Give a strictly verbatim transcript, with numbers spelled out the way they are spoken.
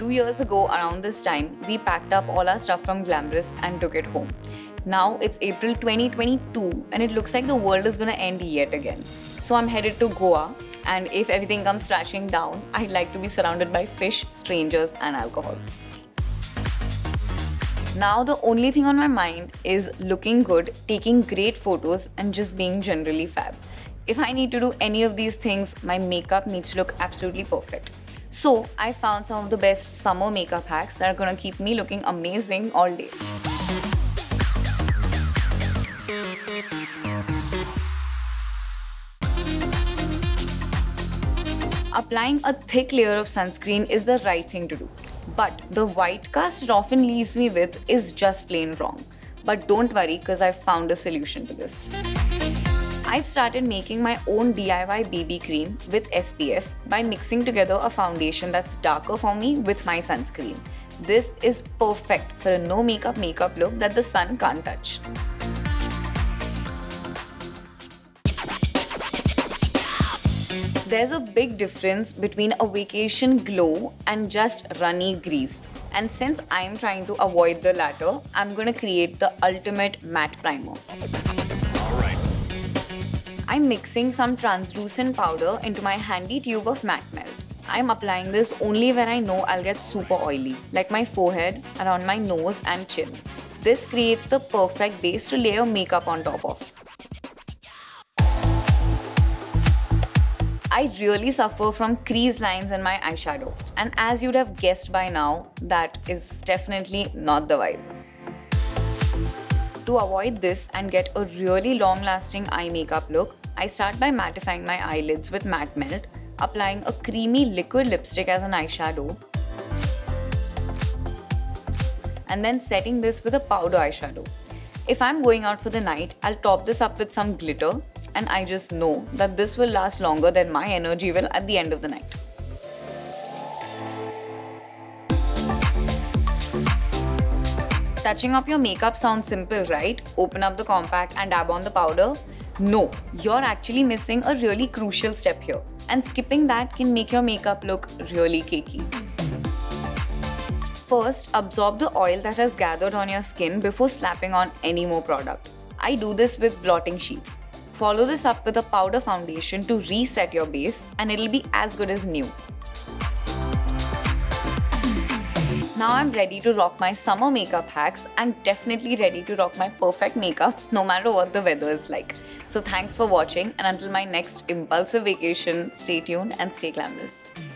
Two years ago, around this time, we packed up all our stuff from Glamorous and took it home. Now it's April twenty twenty-two and it looks like the world is gonna end yet again. So I'm headed to Goa, and if everything comes crashing down, I'd like to be surrounded by fish, strangers and alcohol. Now the only thing on my mind is looking good, taking great photos and just being generally fab. If I need to do any of these things, my makeup needs to look absolutely perfect. So I found some of the best summer makeup hacks that are gonna keep me looking amazing all day. Applying a thick layer of sunscreen is the right thing to do. But the white cast it often leaves me with is just plain wrong. But don't worry, because I've found a solution to this. I've started making my own D I Y B B cream with S P F by mixing together a foundation that's darker for me with my sunscreen. This is perfect for a no makeup makeup look that the sun can't touch. There's a big difference between a vacation glow and just runny grease. And since I'm trying to avoid the latter, I'm gonna create the ultimate matte primer. Alright. I'm mixing some translucent powder into my handy tube of matte melt. I'm applying this only when I know I'll get super oily, like my forehead, around my nose and chin. This creates the perfect base to layer makeup on top of. I really suffer from crease lines in my eyeshadow, and as you'd have guessed by now, that is definitely not the vibe. To avoid this and get a really long-lasting eye makeup look, I start by mattifying my eyelids with matte melt, applying a creamy liquid lipstick as an eyeshadow, and then setting this with a powder eyeshadow. If I'm going out for the night, I'll top this up with some glitter, and I just know that this will last longer than my energy will at the end of the night. Touching up your makeup sounds simple, right? Open up the compact and dab on the powder. No, you're actually missing a really crucial step here, and skipping that can make your makeup look really cakey. First, absorb the oil that has gathered on your skin before slapping on any more product. I do this with blotting sheets. Follow this up with a powder foundation to reset your base, and it'll be as good as new. Now I'm ready to rock my summer makeup hacks and definitely ready to rock my perfect makeup no matter what the weather is like. So thanks for watching, and until my next impulsive vacation, stay tuned and stay glamorous.